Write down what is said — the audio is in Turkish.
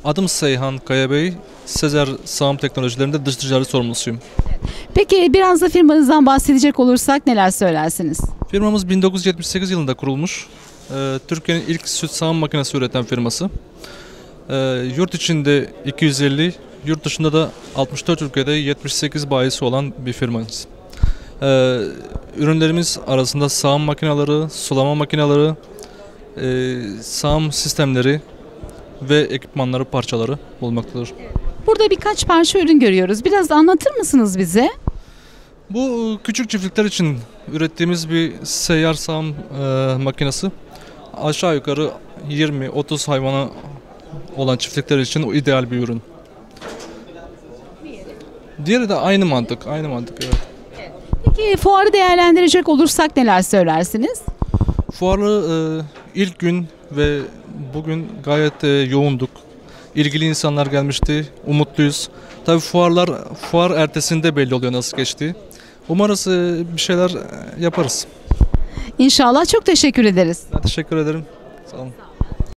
Adım Seyhan Kayabey, Sezer Sağım Teknolojilerinde dış ticaret sorumlusuyum. Peki biraz da firmanızdan bahsedecek olursak neler söylersiniz? Firmamız 1978 yılında kurulmuş. Türkiye'nin ilk süt sağım makinesi üreten firması. Yurt içinde 250, yurt dışında da 64 ülkede 78 bayisi olan bir firmayız. Ürünlerimiz arasında sağım makineleri, sulama makineleri, sağım sistemleri ve ekipmanları parçaları bulunmaktadır. Burada birkaç parça ürün görüyoruz. Biraz anlatır mısınız bize? Bu küçük çiftlikler için ürettiğimiz bir seyyar sağım makinesi. Aşağı yukarı 20-30 hayvana olan çiftlikler için ideal bir ürün. Diğeri de aynı mantık, evet. Peki fuarı değerlendirecek olursak neler söylersiniz? Fuarı ilk gün ve bugün gayet yoğunduk. İlgili insanlar gelmişti, umutluyuz. Tabii fuar ertesinde belli oluyor nasıl geçti. Umarız bir şeyler yaparız. İnşallah, çok teşekkür ederiz. Ben teşekkür ederim. Sağ olun.